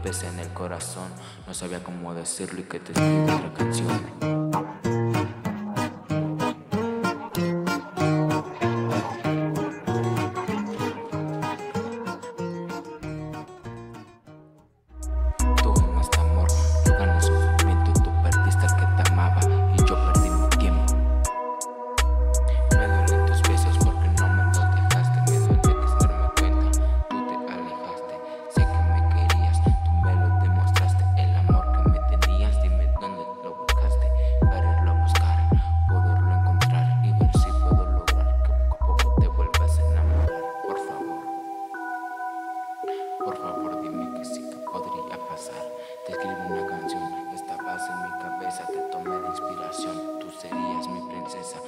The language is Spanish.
pesa en el corazón. No sabía cómo decirlo y que te escribí otra canción. Tú ganaste amor, yo gané sufrimiento. Tú perdiste al que te amaba y yo perdí mi tiempo. Me duelen tus besos porque no me los dejaste. Me duele que sin darme cuenta tú te alejaste. Sé que me querías, tú me lo demostraste. El amor que me tenías, dime dónde lo buscaste. Para irlo a buscar, poderlo encontrar y ver si puedo lograr que poco a poco te vuelvas a enamorar. Por favor dime que sí, que podría pasar. Te escribo una canción, estabas en mi cabeza, te tomé de inspiración. Tú serías mi princesa,